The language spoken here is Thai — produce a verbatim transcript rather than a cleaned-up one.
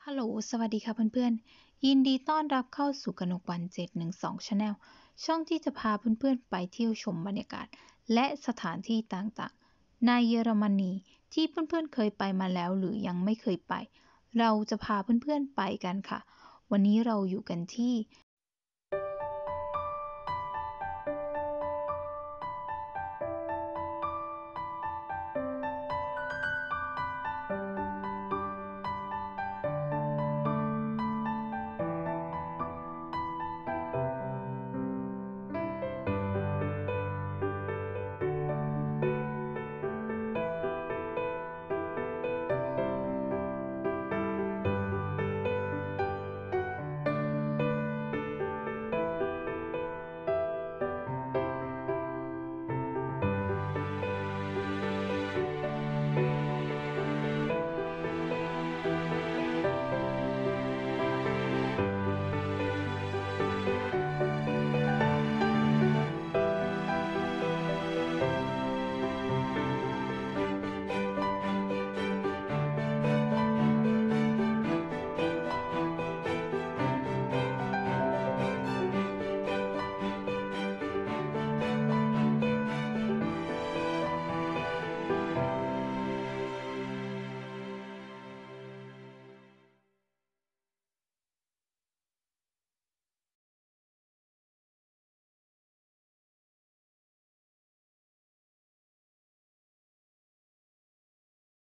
ฮัลโหลสวัสดีค่ะเพื่อนๆยินดีต้อนรับเข้าสู่กนกวันเจ็ดหนึ่งสอง Channel ช่องที่จะพาเพื่อนๆไปเที่ยวชมบรรยากาศและสถานที่ต่างๆในเยอรมนีที่เพื่อนๆเคยไปมาแล้วหรือยังไม่เคยไปเราจะพาเพื่อนๆไปกันค่ะวันนี้เราอยู่กันที่